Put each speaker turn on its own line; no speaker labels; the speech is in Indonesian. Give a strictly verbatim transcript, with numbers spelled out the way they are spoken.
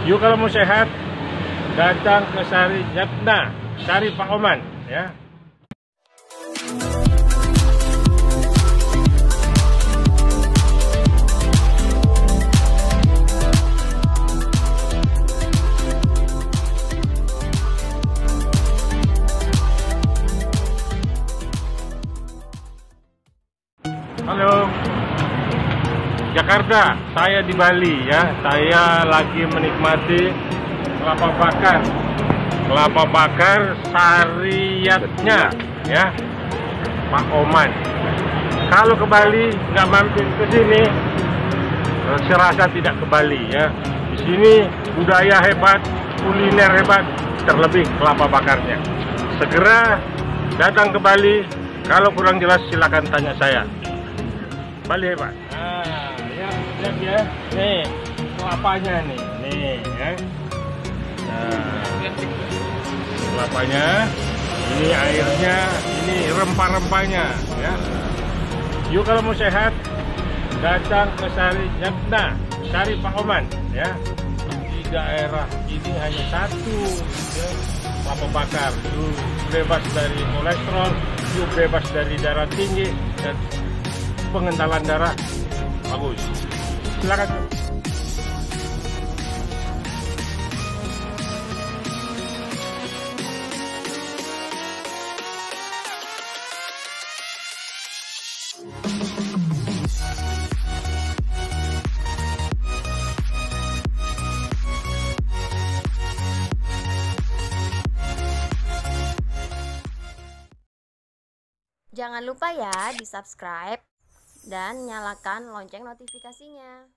Yuk kalau mau sehat, datang ke Sari Jatna, Sari Pak Oman, ya. Halo, Jakarta, saya di Bali ya. Saya lagi menikmati kelapa bakar, kelapa bakar Sariyatnya ya, Pak Oman. Kalau ke Bali nggak mampir ke sini, saya rasa tidak ke Bali ya. Di sini budaya hebat, kuliner hebat, terlebih kelapa bakarnya. Segera datang ke Bali. Kalau kurang jelas silakan tanya saya. Bali hebat. Nah, ya, lihat ya. Nih, kelapanya nih. Nih, ya. Nah, kelapanya. Ini airnya, ini rempah-rempahnya, ya. Yuk kalau mau sehat, datang ke Sari Jatna, Sari Pak Oman, ya. Di daerah ini hanya satu, ya, kelapa bakar. Yuk bebas dari kolesterol, yuk bebas dari darah tinggi dan pengentalan darah bagus. Silakan.
Jangan lupa ya di subscribe dan nyalakan lonceng notifikasinya.